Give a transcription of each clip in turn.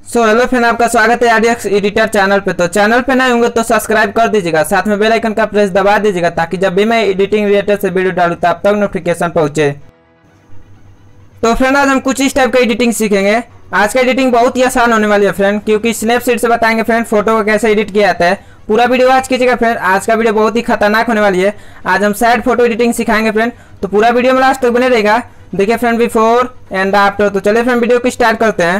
Hello friend, आपका स्वागत है आरडीएक्स एडिटर चैनल पे। तो चैनल पे नए होंगे तो सब्सक्राइब कर दीजिएगा, साथ में बेल आइकन का प्रेस दबा दीजिएगा ताकि जब भी मैं एडिटिंग रिलेटेड से वीडियो डालूँ तो आप तक नोटिफिकेशन पहुंचे। तो फ्रेंड आज हम कुछ इस टाइप का एडिटिंग सीखेंगे। आज का एडिटिंग बहुत ही आसान होने वाली है फ्रेंड, क्योंकि स्नैपसीड से बताएंगे फ्रेंड फोटो को कैसे एडिट किया जाता है। पूरा वीडियो आज कीजिएगा फ्रेंड, आज का वीडियो बहुत ही खतरनाक होने वाली है। आज हम सैड फोटो एडिटिंग सिखाएंगे फ्रेंड, तो पूरा वीडियो में लास्ट तक बने रहेगा। देखिए फ्रेंड बिफोर एंड आफ्टर। तो चलिए फ्रेंड वीडियो को स्टार्ट करते हैं।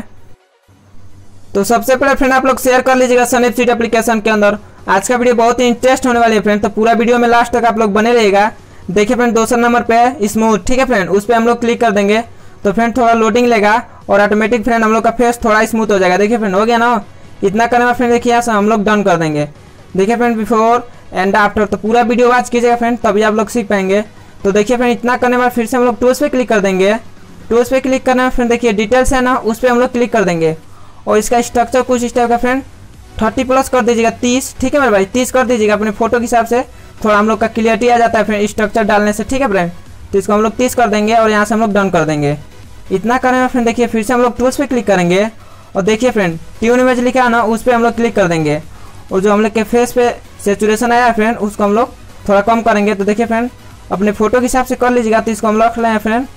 तो सबसे पहले फ्रेंड आप लोग शेयर कर लीजिएगा स्नैपसीड एप्लीकेशन के अंदर। आज का वीडियो बहुत ही इंटरेस्ट होने वाली है फ्रेंड, तो पूरा वीडियो में लास्ट तक आप लोग बने रहेगा। देखिए फ्रेंड दूसरे नंबर पे है स्मूथ, ठीक है फ्रेंड, उस पर हम लोग क्लिक कर देंगे तो फ्रेंड थोड़ा लोडिंग लेगा और ऑटोमेटिक फ्रेंड हम लोग का फेस थोड़ा स्मूथ हो जाएगा। देखिए फ्रेंड हो गया ना, इतना करने में फ्रेंड देखिए यहाँ से हम लोग डन कर देंगे। देखिए फ्रेंड बिफोर एंड आफ्टर। तो पूरा वीडियो वॉच कीजिएगा फ्रेंड, तभी आप लोग सीख पाएंगे। तो देखिए फ्रेंड इतना करने में फिर से हम लोग टूल्स पे क्लिक कर देंगे। टूल्स पे क्लिक करने में फ्रेंड देखिए डिटेल्स है ना, उस पर हम लोग क्लिक कर देंगे और इसका स्ट्रक्चर कुछ इस टाइप का फ्रेंड 30+ कर दीजिएगा, 30, ठीक है मेरे भाई, 30 कर दीजिएगा अपने फोटो के हिसाब से। थोड़ा हम लोग का क्लियरिटी आ जाता है फ्रेंड स्ट्रक्चर डालने से, ठीक है फ्रेंड। तो इसको हम लोग 30 कर देंगे और यहाँ से हम लोग डन कर देंगे। इतना करने में फ्रेंड देखिए फिर से हम लोग टूल्स पे क्लिक करेंगे और देखिए फ्रेंड ट्यून इमेज लिखा है ना, उस पर हम लोग क्लिक कर देंगे और जो हम लोग के फेस पे सेचुरेशन आया है फ्रेंड उसको हम लोग थोड़ा कम करेंगे। तो देखिए फ्रेंड अपने फोटो के हिसाब से कर लीजिएगा। तो इसको हम रख लें फ्रेंड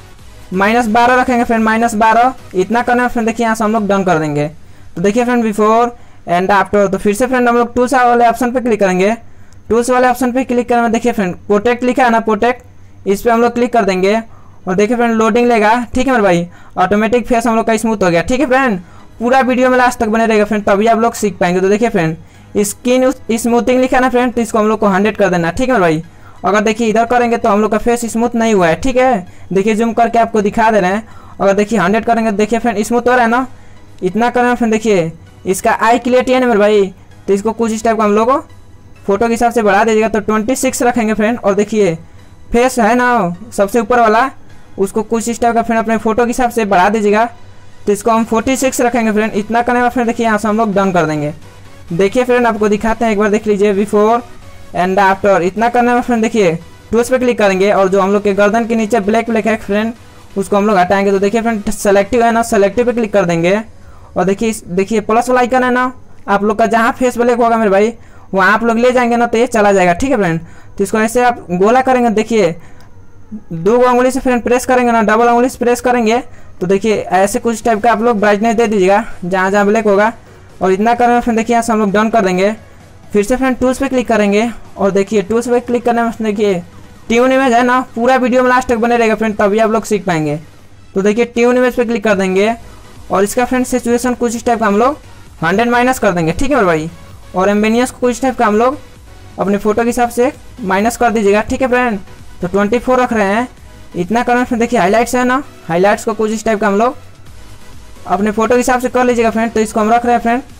-12 रखेंगे फ्रेंड, -12। इतना करने में फ्रेंड देखिए यहाँ से हम लोग डन कर देंगे। तो देखिए फ्रेंड बिफोर एंड आफ्टर। तो फिर से फ्रेंड हम लोग टूल्स वाले ऑप्शन पे क्लिक करेंगे। टूल्स वाले ऑप्शन पे क्लिक करने में देखिए फ्रेंड प्रोटेक्ट लिखा है ना, प्रोटेक्ट, इस पर हम लोग क्लिक कर देंगे और देखिए फ्रेंड लोडिंग लेगा, ठीक है मेरे भाई। ऑटोमेटिक फेस हम लोग का स्मूथ हो गया, ठीक है फ्रेंड। पूरा वीडियो में लास्ट तक बने रहेगा फ्रेंड, तभी आप लोग सीख पाएंगे। तो देखिए फ्रेंड स्किन स्मूथिंग लिखा है ना फ्रेंड, तो इसको हम लोग को 100 कर देना, ठीक है मेरे भाई। अगर देखिए इधर करेंगे तो हम लोग का फेस स्मूथ नहीं हुआ है, ठीक है। देखिए जूम करके आपको दिखा दे रहे हैं। अगर देखिए 100 करेंगे तो देखिए फ्रेंड स्मूथ हो रहा है ना। इतना करेंगे फ्रेंड देखिए इसका आई क्लियरिटी है ना मेरे भाई, तो इसको कुछ इस टाइप का हम लोग फोटो के हिसाब से बढ़ा दीजिएगा। तो 26 रखेंगे फ्रेंड और देखिए फेस है ना सबसे ऊपर वाला, उसको कुछ इस टाइप का फ्रेंड अपने फोटो के हिसाब से बढ़ा दीजिएगा। तो इसको हम 46 रखेंगे फ्रेंड। इतना करने में फ्रेंड देखिए यहाँ से हम लोग डन कर देंगे। देखिए फ्रेंड आपको दिखाते हैं, एक बार देख लीजिए बिफोर एंड आफ्टर। इतना करने में फ्रेंड देखिए टूल्स पे क्लिक करेंगे और जो हम लोग के गर्दन के नीचे ब्लैक है फ्रेंड उसको हम लोग हटाएंगे। तो देखिए फ्रेंड सेलेक्टिव है ना, सेलेक्टिव पे क्लिक कर देंगे और देखिए प्लस वाला आइकन है ना, आप लोग का जहाँ फेस ब्लैक होगा मेरे भाई वहाँ आप लोग ले जाएंगे ना तो ये चला जाएगा, ठीक है फ्रेंड। तो इसको ऐसे आप गोला करेंगे, देखिए 2 उंगली से फ्रेंड प्रेस करेंगे ना, डबल उंगली से प्रेस करेंगे तो देखिए ऐसे कुछ टाइप का आप लोग ब्राइटनेस दे दीजिएगा जहाँ जहाँ ब्लैक होगा। और इतना करने में फ्रेंड देखिए यहाँ से हम लोग डन कर देंगे। फिर से फ्रेंड टूल्स पे क्लिक करेंगे और देखिए टूल्स पे क्लिक करने में देखिए ट्यून इमेज है ना, पूरा वीडियो में लास्ट तक बने रहेगा फ्रेंड, तभी आप लोग सीख पाएंगे। तो देखिए ट्यून इमेज पे क्लिक कर देंगे और इसका फ्रेंड सिचुएशन कुछ इस टाइप का हम लोग 100 कर देंगे, ठीक है मेरे भाई। और एम्बेनियस को कुछ टाइप का हम लोग अपने फोटो के हिसाब से माइनस कर दीजिएगा, ठीक है फ्रेंड। तो 24 रख रहे हैं। इतना करने में देखिए हाईलाइट्स है ना, हाईलाइट्स को कुछ इस टाइप का हम लोग अपने फोटो के हिसाब से कर लीजिएगा फ्रेंड। तो इसको हम रख रहे हैं फ्रेंड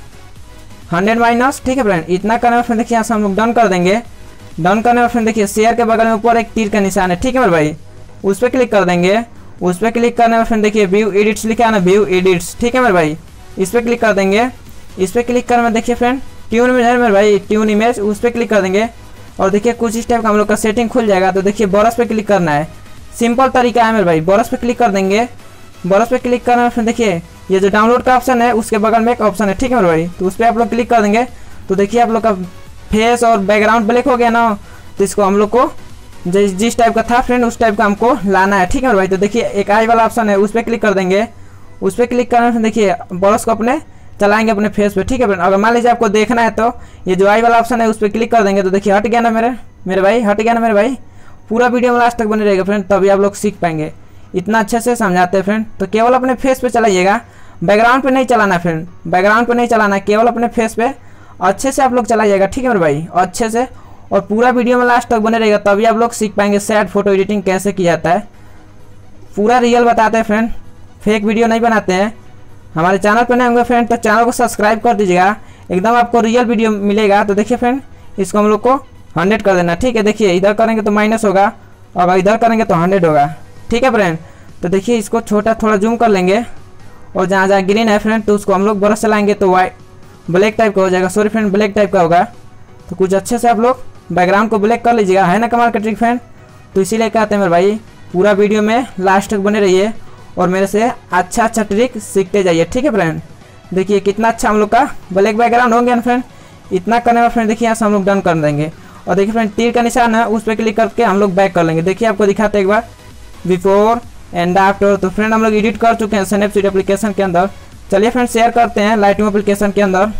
100-, ठीक है फ्रेंड। इतना करने में फ्रेंड देखिए यहाँ से हम लोग डन कर देंगे। डन करने में फ्रेंड देखिए शेयर के बगल में ऊपर एक तीर का निशान है, ठीक है मेरे भाई, उस पर क्लिक कर देंगे। उस पर क्लिक करने में फ्रेंड देखिए व्यू एडिट्स लिखा है ना, व्यू एडिट्स, ठीक है मेरे भाई, इस पर क्लिक कर देंगे। इस पर क्लिक करने में देखिए फ्रेंड ट्यून इमेज है मेरे भाई, ट्यून इमेज, उस पर क्लिक कर देंगे और देखिए कुछ इस टाइप का हम लोग का सेटिंग खुल जाएगा। तो देखिए ब्रश पे क्लिक करना है, सिंपल तरीका है मेरे भाई। ब्रश पे क्लिक कर देंगे। ब्रश पे क्लिक करने में फ्रेंड देखिए ये जो डाउनलोड का ऑप्शन है उसके बगल में एक ऑप्शन है, ठीक है मेरे भाई, तो उस पर आप लोग क्लिक कर देंगे। तो देखिए आप लोग का फेस और बैकग्राउंड ब्लैक हो गया ना, तो इसको हम लोग को जिस टाइप का था फ्रेंड उस टाइप का हमको लाना है, ठीक है मेरे भाई। तो देखिए एक आई वाला ऑप्शन है उस पर क्लिक कर देंगे। उस पर क्लिक करने में देखिए ब्रश को अपने चलाएंगे अपने फेस पे, ठीक है फ्रेंड। अगर मान लीजिए आपको देखना है तो ये जो आई वाला ऑप्शन है उस पर क्लिक कर देंगे। तो देखिए हट गया ना मेरे भाई, हट गया ना मेरे भाई। पूरा वीडियो में लास्ट तक बने रहेगा फ्रेंड, तभी आप लोग सीख पाएंगे। इतना अच्छे से समझाते हैं फ्रेंड। तो केवल अपने फेस पे चलाइएगा, बैकग्राउंड पे नहीं चलाना फ्रेंड, बैकग्राउंड पे नहीं चलाना, केवल अपने फेस पे अच्छे से आप लोग चलाइएगा, ठीक है मेरे भाई, अच्छे से। और पूरा वीडियो में लास्ट तक बने रहेगा, तभी आप लोग सीख पाएंगे सैड फोटो एडिटिंग कैसे किया जाता है। पूरा रियल बताते हैं फ्रेंड, फेक वीडियो नहीं बनाते हैं। हमारे चैनल पर नए होंगे फ्रेंड तो चैनल को सब्सक्राइब कर दीजिएगा, एकदम आपको रियल वीडियो मिलेगा। तो देखिए फ्रेंड इसको हम लोग को 100 कर देना, ठीक है। देखिए इधर करेंगे तो माइनस होगा, अगर इधर करेंगे तो 100 होगा, ठीक है फ्रेंड। तो देखिए इसको छोटा थोड़ा जूम कर लेंगे और जहाँ जहाँ ग्रीन है फ्रेंड तो उसको हम लोग ब्रश चलाएंगे तो वाइट ब्लैक टाइप का हो जाएगा, सॉरी फ्रेंड ब्लैक टाइप का होगा। तो कुछ अच्छे से आप लोग बैकग्राउंड को ब्लैक कर लीजिएगा, है ना कमाल का ट्रिक फ्रेंड। तो इसीलिए कहते हैं मेरे भाई पूरा वीडियो में लास्ट तक बने रहिए और मेरे से अच्छा ट्रिक सीखते जाइए, ठीक है फ्रेंड। देखिए कितना अच्छा हम लोग का ब्लैक बैकग्राउंड हो गया ना फ्रेंड। इतना करने में फ्रेंड देखिए यहाँ से हम लोग डन कर देंगे और देखिए फ्रेंड तीर का निशान है उस पर क्लिक करके हम लोग बैक कर लेंगे। देखिए आपको दिखाते एक बार बिफोर एंड आफ्टर। तो फ्रेंड हम लोग एडिट कर चुके हैं स्नैपसीड एप्लीकेशन के अंदर। चलिए फ्रेंड शेयर करते हैं लाइटरूम एप्लीकेशन के अंदर।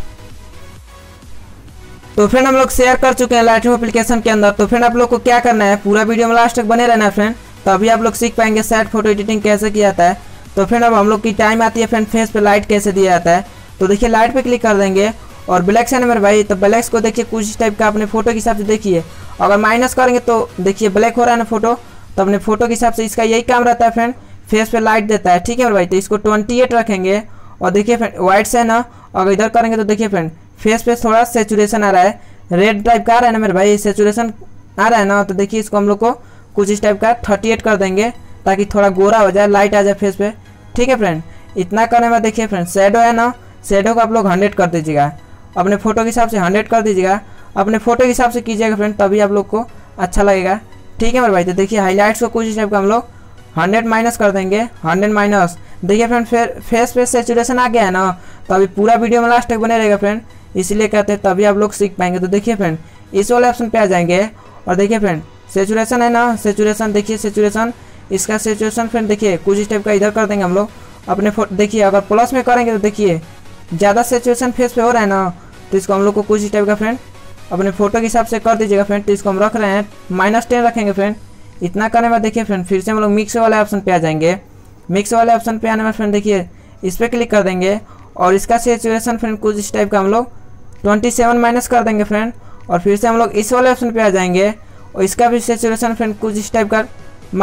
तो फ्रेंड हम लोग शेयर कर चुके हैं लाइटरूम एप्लीकेशन के अंदर। तो फ्रेंड आप लोग को क्या करना है, पूरा वीडियो में लास्ट तक बने रहना है फ्रेंड, तभी आप लोग सीख पाएंगे सेट फोटो एडिटिंग कैसे किया जाता है। तो फ्रेंड अब हम लोग की टाइम आती है फ्रेंड फेस पे लाइट कैसे दिया जाता है। तो देखिए लाइट पे क्लिक कर देंगे और ब्लैक से ना मेरे भाई, तो ब्लैक्स को देखिए कुछ इस टाइप का अपने फोटो के हिसाब से देखिए। अगर माइनस करेंगे तो देखिए ब्लैक हो रहा है ना फोटो, तो अपने फोटो के हिसाब से इसका यही काम रहता है फ्रेंड, फेस पे लाइट देता है। ठीक है मेरे भाई, तो इसको 28 रखेंगे और देखिए फ्रेंड व्हाइट से ना अगर इधर करेंगे तो देखिए फ्रेंड फेस पे थोड़ा सेचुरेशन आ रहा है, रेड टाइप का आ रहा है ना मेरे भाई, सेचुरेशन आ रहा है ना। तो देखिए इसको हम लोग को कुछ इस टाइप का 38 कर देंगे ताकि थोड़ा गोरा हो जाए, लाइट आ जाए फेस पे। ठीक है फ्रेंड, इतना करने में देखिए फ्रेंड शेडो है ना, शेडो को आप लोग 100 कर दीजिएगा, अपने फोटो के हिसाब से 100 कर दीजिएगा, अपने फोटो के हिसाब से कीजिएगा फ्रेंड, तभी आप लोग को अच्छा लगेगा। ठीक है मेरे भाई, तो देखिए हाईलाइट्स को कुछ इस टाइप का हम लोग 100 माइनस कर देंगे, 100 माइनस। देखिए फ्रेंड फेस पे सेचुरेशन आ गया है ना, तो अभी पूरा वीडियो में लास्ट तक बने रहेगा फ्रेंड, इसलिए कहते हैं तभी आप लोग सीख पाएंगे। तो देखिए फ्रेंड इस वाले ऑप्शन पे आ जाएंगे और देखिए फ्रेंड सेचुरेशन है ना, सेचुरेशन देखिए सेचुरेशन, इसका सेचुरेशन फ्रेंड देखिए कुछ इस टाइप का इधर कर देंगे हम लोग अपने फोटो। देखिए अगर प्लस में करेंगे तो देखिए ज़्यादा सेचुरेशन फेस पे हो रहा है ना, तो इसको हम लोग को कुछ इस टाइप का फ्रेंड अपने फोटो के हिसाब से कर दीजिएगा फ्रेंड। तो इसको हम रख रहे हैं -10 रखेंगे फ्रेंड। इतना करने में देखिए फ्रेंड फिर से हम लोग मिक्स वाले ऑप्शन पे आ जाएंगे। मिक्स वाले ऑप्शन पे आने में फ्रेंड देखिए इस पर क्लिक कर देंगे और इसका सेचुरेशन फ्रेंड कुछ इस टाइप का हम लोग 27 माइनस कर देंगे फ्रेंड। और फिर से हम लोग इस वाले ऑप्शन पे आ जाएंगे और इसका भी सेचुरेशन फ्रेंड कुछ इस टाइप का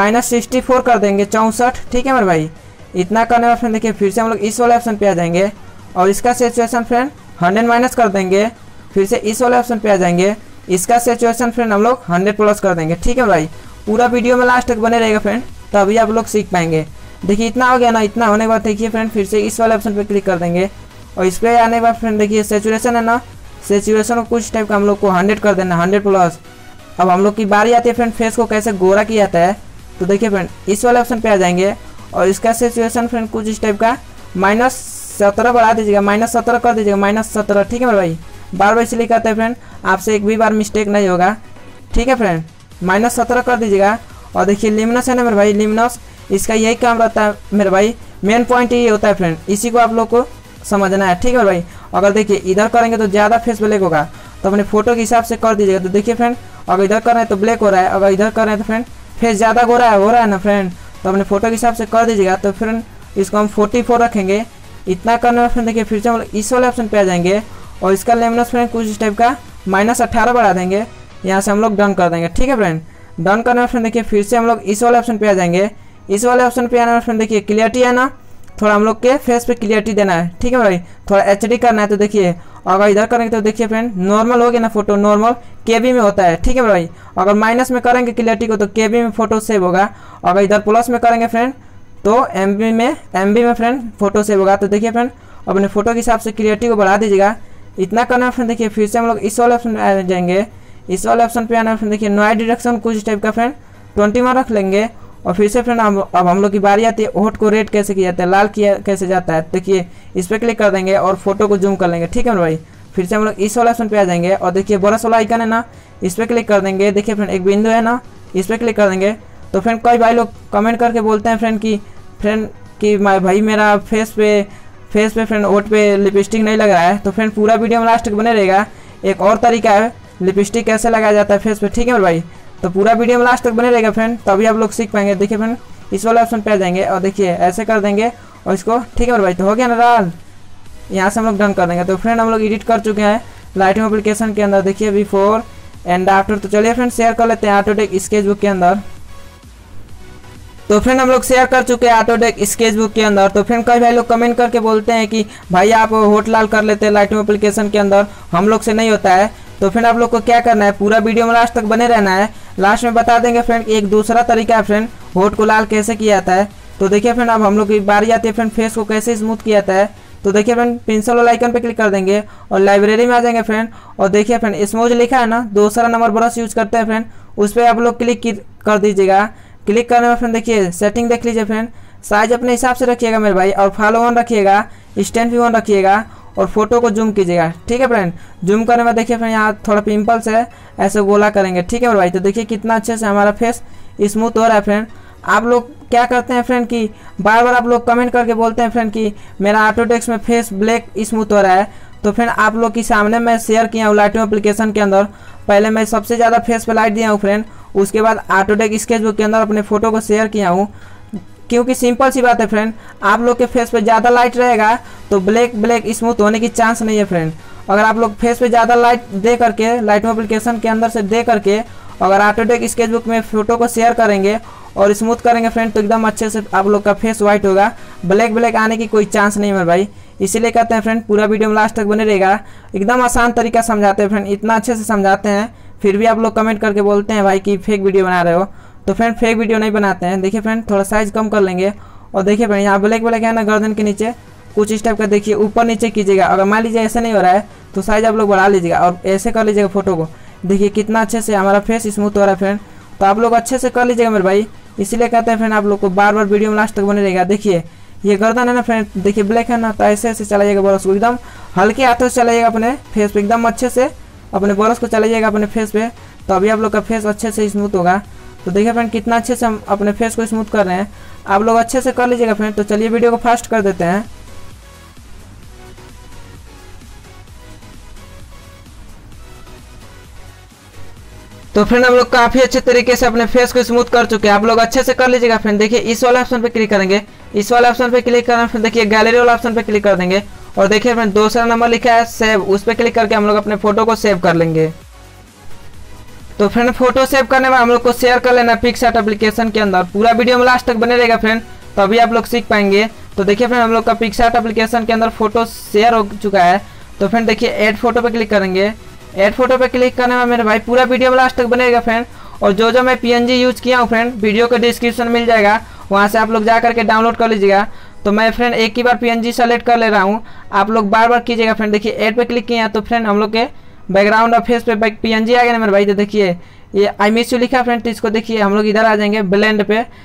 -64 कर देंगे, 64। ठीक है मेरे भाई, इतना करने में फ्रेंड देखिए फिर से हम लोग इस वाले ऑप्शन पे आ जाएंगे और इसका सेचुरेशन फ्रेंड 100 माइनस कर देंगे। फिर से इस वाले ऑप्शन पे आ जाएंगे, इसका सेचुरेशन फ्रेंड हम लोग 100 प्लस कर देंगे। ठीक है भाई, पूरा वीडियो में लास्ट तक बने रहेगा फ्रेंड, तभी आप लोग सीख पाएंगे। देखिए इतना हो गया ना, इतना होने के बाद देखिए फ्रेंड फिर से इस वाले ऑप्शन पे क्लिक कर देंगे और इस पर आने के बाद फ्रेंड देखिए सेचुरेशन है ना, सेचुरेशन को कुछ टाइप का हम लोग को 100 कर देना, 100 प्लस। अब हम लोग की बारी आती है फ्रेंड फेस को कैसे गोरा किया जाता है। तो देखिए फ्रेंड इस वाले ऑप्शन पे आ जाएंगे और इसका सेचुरेशन फ्रेंड कुछ इस टाइप का -17 बढ़ा दीजिएगा, -17 कर दीजिएगा, -17। ठीक है मेरे भाई, बार बार इसलिए कहते हैं फ्रेंड आपसे एक भी बार मिस्टेक नहीं होगा। ठीक है फ्रेंड, -17 कर दीजिएगा। और देखिए लिमिनस है ना मेरे भाई, लिमिनस इसका यही काम रहता है मेरे भाई, मेन पॉइंट यही होता है फ्रेंड, इसी को आप लोग को समझना है। ठीक है भाई, अगर देखिए इधर करेंगे तो ज़्यादा फेस ब्लैक होगा, तो अपने फोटो के हिसाब से कर दीजिएगा। तो देखिए फ्रेंड अगर इधर कर रहे हैं तो ब्लैक हो रहा है, अगर इधर कर रहे हैं तो फ्रेंड फेस ज़्यादा हो रहा है ना फ्रेंड, तो अपने फोटो के हिसाब से कर दीजिएगा। तो फ्रेंड इसको हम 44 रखेंगे। इतना करने में फ्रेंड देखिए फिर से हम लोग इस वाले ऑप्शन पे आ जाएंगे और इसका लेमिनस फ्रेंड कुछ इस टाइप का -18 बढ़ा देंगे, यहाँ से हम लोग डन कर देंगे। ठीक है फ्रेंड, डन करने में फ्रेंड देखिए फिर से हम लोग इस वाले ऑप्शन पे आ जाएंगे। इस वाले ऑप्शन पे आने में फ्रेंड देखिए क्लियरिटी है ना, थोड़ा हम लोग के फेस पे क्लियरिटी देना है। ठीक है भाई, थोड़ा HD करना है। तो देखिए अगर इधर करेंगे तो देखिए फ्रेंड नॉर्मल हो गया ना फोटो, नॉर्मल KB में होता है। ठीक है भाई, अगर माइनस में करेंगे क्लियरिटी को तो KB में फोटो सेव होगा, अगर इधर प्लस में करेंगे फ्रेंड तो MB में फ्रेंड फोटो सेव होगा। तो देखिए फ्रेंड अपने फोटो के हिसाब से क्लियरिटी को बढ़ा दीजिएगा। इतना करना है फ्रेंड देखिए फिर से हम लोग इस वाले ऑप्शन पे आ जाएंगे। इस वाले ऑप्शन पे आना फ्रेंड देखिए नॉइज डिडक्शन कुछ इस टाइप का फ्रेंड 21 रख लेंगे। और फिर से फ्रेंड अब हम लोग की बारी आती है होठ को रेड कैसे किया जाता है, लाल किया कैसे जाता है। देखिए इस पर क्लिक कर देंगे और फोटो को जूम कर लेंगे। ठीक है भाई, फिर से हम लोग इस वाला ऑप्शन पे आ जाएंगे और देखिए ब्रश वाला आइकन है ना, इस पर क्लिक कर देंगे। देखिए फ्रेंड एक बिंदु है ना, इस पर क्लिक कर देंगे। तो फ्रेंड कई भाई लोग कमेंट करके बोलते हैं फ्रेंड कि भाई मेरा फेस पे फ्रेंड होठ पे लिपस्टिक नहीं लग रहा है। तो फ्रेंड पूरा वीडियो में लास्ट तक बने रहेगा, एक और तरीका है लिपस्टिक कैसे लगाया जाता है फेस पे। ठीक है भाई, तो पूरा वीडियो में लास्ट तक बने रहेगा फ्रेंड, तभी आप लोग सीख पाएंगे। देखिए फ्रेंड इस वाले ऑप्शन पे आ जाएंगे और देखिए ऐसे कर देंगे और इसको। ठीक है भाई, तो हो गया ना लाल, यहाँ से हम लोग डन कर देंगे। तो फ्रेंड हम लोग एडिट कर चुके हैं लाइटरूम एप्लीकेशन के अंदर। देखिए बिफोर एंड आफ्टर। तो चलिए फ्रेंड शेयर कर लेते हैं ऑटोडेस्क स्केचबुक के अंदर। तो फ्रेंड हम लोग शेयर कर चुके हैं ऑटोडेस्क स्केचबुक के अंदर। तो फ्रेंड कई भाई लोग कमेंट करके बोलते हैं कि भाई आप होठ लाल कर लेते हैं लाइटरूम एप्लीकेशन के अंदर, हम लोग से नहीं होता है। तो फ्रेंड आप लोग को क्या करना है, पूरा वीडियो में लास्ट तक बने रहना है। लास्ट में बता देंगे फ्रेंड एक दूसरा तरीका है फ्रेंड होठ को लाल कैसे किया जाता है। तो देखिए फ्रेंड अब हम लोग की बारी आती है फ्रेंड फेस को कैसे स्मूथ किया जाता है। तो देखिए फ्रेंड पेंसिल वाला आइकन पे क्लिक कर देंगे और लाइब्रेरी में आ जाएंगे फ्रेंड। और देखिए फ्रेंड स्मूथ लिखा है ना, दूसरा नंबर ब्रश यूज करते हैं फ्रेंड, उस पर आप लोग क्लिक कर दीजिएगा। क्लिक करने में फ्रेंड देखिए सेटिंग देख लीजिए फ्रेंड, साइज अपने हिसाब से रखिएगा मेरे भाई, और फॉलो ऑन रखिएगा, स्टैंड भी ऑन रखिएगा, और फोटो को जूम कीजिएगा। ठीक है फ्रेंड, जूम करने में देखिए फ्रेंड यहाँ थोड़ा पिंपल्स है, ऐसे गोला करेंगे। ठीक है मेरे भाई, तो देखिए कितना अच्छे से हमारा फेस स्मूथ हो रहा है फ्रेंड। आप लोग क्या करते हैं फ्रेंड कि बार बार आप लोग कमेंट करके बोलते हैं फ्रेंड कि मेरा ऑटोडेस्क में फेस ब्लैक स्मूथ हो रहा है। तो फ्रेंड आप लोग के सामने मैं शेयर किया हूँ लाइटरूम एप्लीकेशन के अंदर। पहले मैं सबसे ज़्यादा फेस पे लाइट दिया हूँ फ्रेंड, उसके बाद ऑटोडेस्क स्केचबुक के अंदर अपने फोटो को शेयर किया हूँ। क्योंकि सिंपल सी बात है फ्रेंड, आप लोग के फेस पे ज़्यादा लाइट रहेगा तो ब्लैक स्मूथ होने की चांस नहीं है फ्रेंड। अगर आप लोग फेस पे ज़्यादा लाइट दे करके लाइटरूम एप्लीकेशन के अंदर से दे करके अगर ऑटोडेस्क स्केचबुक में फोटो को शेयर करेंगे और स्मूथ करेंगे फ्रेंड, तो एकदम अच्छे से आप लोग का फेस वाइट होगा, ब्लैक आने की कोई चांस नहीं है भाई। इसीलिए कहते हैं फ्रेंड पूरा वीडियो में लास्ट तक बने रहेगा। एकदम आसान तरीका समझाते हैं फ्रेंड, इतना अच्छे से समझाते हैं, फिर भी आप लोग कमेंट करके बोलते हैं भाई कि फेक वीडियो बना रहे हो। तो फ्रेंड फेक वीडियो नहीं बनाते हैं। देखिए फ्रेंड थोड़ा साइज कम कर लेंगे, और देखिए फ्रेंड यहाँ ब्लैक है ना गर्दन के नीचे, कुछ इस टाइप का देखिए ऊपर नीचे कीजिएगा। अगर मान लीजिए ऐसे नहीं हो रहा है तो साइज आप लोग बढ़ा लीजिएगा और ऐसे कर लीजिएगा फोटो को। देखिए कितना अच्छे से हमारा फेस स्मूथ हो रहा है फ्रेंड। तो आप लोग अच्छे से कर लीजिएगा मेरे भाई, इसीलिए कहते हैं फ्रेंड आप लोग को बार बार वीडियो में लास्ट तक बने रहेगा। देखिए ये गर्दन है ना फ्रेंड, देखिए ब्लैक है ना, तो ऐसे ऐसे चलाइएगा ब्रश को, एकदम हल्के हाथों से चलाइएगा अपने फेस पे, एकदम अच्छे से अपने ब्रश को चलाइएगा अपने फेस पे, तो अभी आप लोग का फेस अच्छे से स्मूथ होगा। तो देखिए फ्रेंड कितना अच्छे से हम अपने फेस को स्मूथ कर रहे हैं, आप लोग अच्छे से कर लीजिएगा फ्रेंड। तो चलिए वीडियो को फास्ट कर देते हैं। तो फ्रेंड हम लोग काफ़ी अच्छे तरीके से अपने फेस को स्मूथ कर चुके हैं, आप लोग अच्छे से कर लीजिएगा फ्रेंड। देखिए इस वाले ऑप्शन पे क्लिक करेंगे, इस वाले ऑप्शन पे क्लिक करना, फिर देखिए गैलरी वाला ऑप्शन पे क्लिक कर देंगे, और देखिए फ्रेंड दूसरा नंबर लिखा है सेव, उस पर क्लिक करके हम लोग अपने फोटो को सेव कर लेंगे। तो फ्रेंड फोटो सेव करने में हम लोग को शेयर कर लेना पिक्सआर्ट एप्लीकेशन के अंदर। पूरा वीडियो में लास्ट तक बने रहेगा फ्रेंड, तभी आप लोग सीख पाएंगे। तो देखिए फ्रेंड हम लोग का पिक्सआर्ट एप्लीकेशन के अंदर फोटो शेयर हो चुका है। तो फ्रेंड देखिए ऐड फोटो पे क्लिक करेंगे, ऐड फोटो पे क्लिक करने में मेरे भाई पूरा वीडियो में लास्ट तक बनेगा फ्रेंड। और जो मैं PNG यूज किया हूँ फ्रेंड, वीडियो का डिस्क्रिप्शन मिल जाएगा, वहाँ से आप लोग जा करके डाउनलोड कर लीजिएगा। तो मैं फ्रेंड एक ही बार PNG सेलेक्ट कर ले रहा हूँ, आप लोग बार बार कीजिएगा फ्रेंड। देखिए ऐड पे क्लिक किया तो फ्रेंड हम लोग के बैकग्राउंड और फेस पे PNG आ गया ना मेरे भाई। तो देखिए ये आई मिस यू लिखा फ्रेंड, तो इसको देखिए हम लोग इधर आ जाएंगे ब्लेंड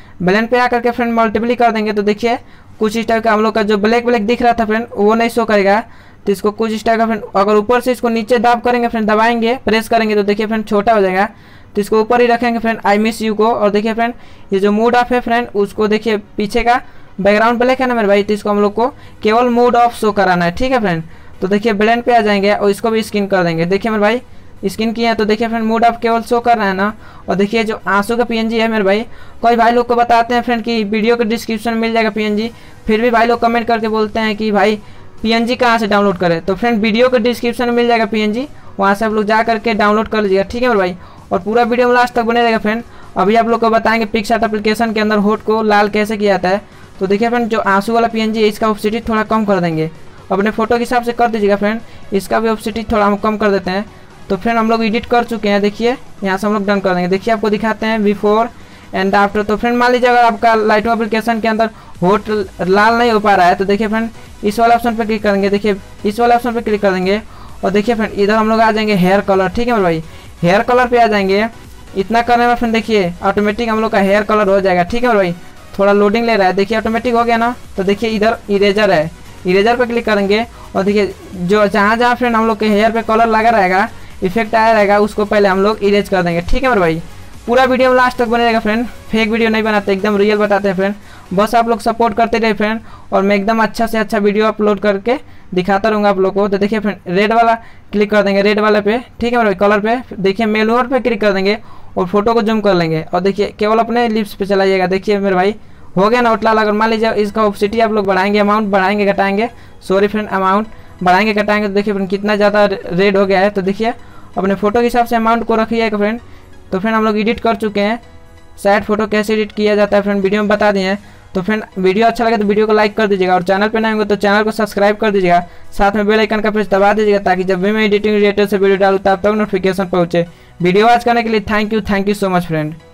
पे आकर के फ्रेंड मल्टीप्लाई कर देंगे। तो देखिए कुछ इस टाइप का हम लोग का जो ब्लैक दिख रहा था फ्रेंड वो नहीं शो करेगा। तो इसको कुछ इस टाइप का फ्रेंड, अगर ऊपर से इसको नीचे दाब करेंगे फ्रेंड, दबाएंगे प्रेस करेंगे तो देखिए फ्रेंड छोटा हो जाएगा। तो इसको ऊपर ही रखेंगे फ्रेंड आई मिस यू को। और देखिए फ्रेंड ये जो मूड ऑफ है फ्रेंड, उसको देखिए पीछे का बैकग्राउंड ब्लैक है ना मेरे भाई, तो इसको हम लोग को केवल मूड ऑफ शो कराना है। ठीक है फ्रेंड, तो देखिए ब्लेंड पे आ जाएंगे और इसको भी स्किन कर देंगे। देखिए मेरे भाई स्किन किया है, तो देखिए फ्रेंड मूड ऑफ केवल शो कर रहा है ना। और देखिए जो आंसू का PNG है मेरे भाई, कोई भाई लोग को बताते हैं फ्रेंड कि वीडियो के डिस्क्रिप्शन मिल जाएगा PNG, फिर भी भाई लोग कमेंट करके बोलते हैं कि भाई PNG कहाँ से डाउनलोड करें। तो फ्रेंड वीडियो के डिस्क्रिप्शन में मिल जाएगा PNG, वहाँ से आप लोग जा करके डाउनलोड कर लीजिएगा। ठीक है मेरे भाई, और पूरा वीडियो में लास्ट तक बने रहेगा फ्रेंड। अभी आप लोग को बताएंगे पिक्सआर्ट एप्लीकेशन के अंदर होठ को लाल कैसे किया जाता है। तो देखिए फ्रेंड जो आंसू वाला PNG है इसका ऑप्सिटी थोड़ा कम कर देंगे, अपने फोटो के हिसाब से कर दीजिएगा फ्रेंड। इसका भी ऑप्सिटी थोड़ा हम कम कर देते हैं। तो फ्रेंड हम लोग एडिट कर चुके हैं, देखिए यहाँ से हम लोग डन कर देंगे। देखिए आपको दिखाते हैं बिफोर एंड आफ्टर। तो फ्रेंड मान लीजिए अगर आपका लाइटरूम एप्लीकेशन के अंदर होठ लाल नहीं हो पा रहा है, तो देखिए फ्रेंड इस वाले ऑप्शन पे क्लिक करेंगे, देखिए इस वाले ऑप्शन पे क्लिक कर देंगे, और देखिए फ्रेंड इधर हम लोग आ जाएंगे हेयर कलर। ठीक है भाई, हेयर कलर पे आ जाएंगे। इतना करने में फ्रेंड देखिए ऑटोमेटिक हम लोग का हेयर कलर हो जाएगा। ठीक है भाई, थोड़ा लोडिंग ले रहा है, देखिए ऑटोमेटिक हो गया ना। तो देखिए इधर इरेजर है, इरेजर पे क्लिक करेंगे, और देखिए जो जहाँ फ्रेंड हम लोग के हेयर पे कलर लगा रहेगा, इफेक्ट आया रहेगा, उसको पहले हम लोग इरेज कर देंगे। ठीक है मेरे भाई, पूरा वीडियो में लास्ट तक बने रहेगा फ्रेंड। फेक वीडियो नहीं बनाते, एकदम रियल बताते हैं फ्रेंड। बस आप लोग सपोर्ट करते रहे फ्रेंड, और मैं एकदम अच्छा से अच्छा वीडियो अपलोड करके दिखाता रहूँगा आप लोग को। तो देखिए फ्रेंड रेड वाला क्लिक कर देंगे, रेड वाले पे। ठीक है मेरे भाई, कलर पे देखिए मेलूअर पे क्लिक कर देंगे और फोटो को जूम कर लेंगे, और देखिए केवल अपने लिप्स पे चलाइएगा। देखिए मेरे भाई हो गया ना उठला। अगर मान लीजिए इसका ऑप्सिटी आप लोग बढ़ाएंगे, अमाउंट बढ़ाएंगे घटाएंगे, सॉरी फ्रेंड अमाउंट बढ़ाएंगे घटाएंगे, तो देखिए फ्रेंड कितना ज़्यादा रेड हो गया है। तो देखिए अपने फोटो के हिसाब से अमाउंट को रखिएगा फ्रेंड। तो फ्रेंड हम लोग एडिट कर चुके हैं, सैड फोटो कैसे एडिट किया जाता है फ्रेंड वीडियो में बता दिए हैं। तो फ्रेंड वीडियो अच्छा लगे तो वीडियो को लाइक कर दीजिएगा, और चैनल पे नए होंगे तो चैनल को सब्सक्राइब कर दीजिएगा, साथ में बेल आइकन का प्रेस दबा दीजिएगा, ताकि जब भी मैं एडिटिंग रिलेटेड से वीडियो डालूँ तब तक नोटिफिकेशन पहुँचे। वीडियो वॉच करने के लिए thank you so much friend.